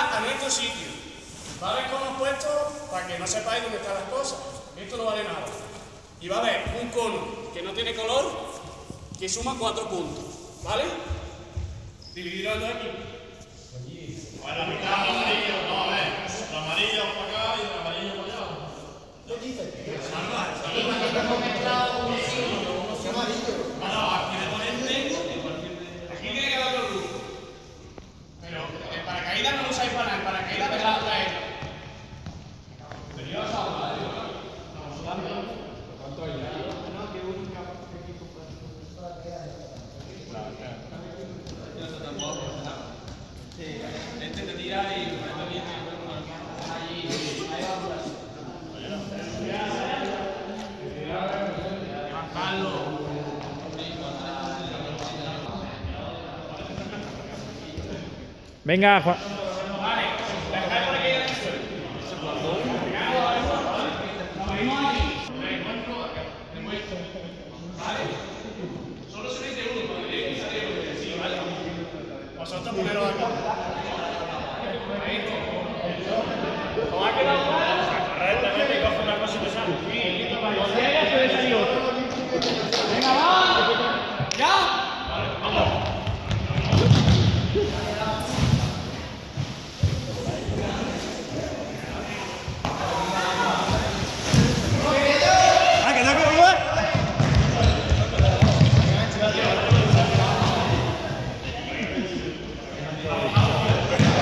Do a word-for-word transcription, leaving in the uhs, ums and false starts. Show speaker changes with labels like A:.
A: va a nuestro sitio. Va a haber conos puestos para que no sepáis dónde están las cosas. Esto no vale nada. Y va a haber un cono que no tiene color que suma cuatro puntos. ¿Vale? Dividirlo en dos equipos.
B: Pues la mitad amarillo, no, a ver. El amarillo para acá y el amarillo para allá. ¿Qué dices? Bueno, aquí de ponente.
A: Aquí tiene que dar los grupos. Pero el paracaídas no lo usáis para nada. El paracaídas dejad traer. Venía a salvar, ¿cuánto hay ya? No, que única equipo para sí, este te tira y ahí va.
C: Venga, Juan.
A: Solo se mete uno, cuando llegue y sale uno. Sí, ¿vale? Vosotros primero acá. Os ha quedado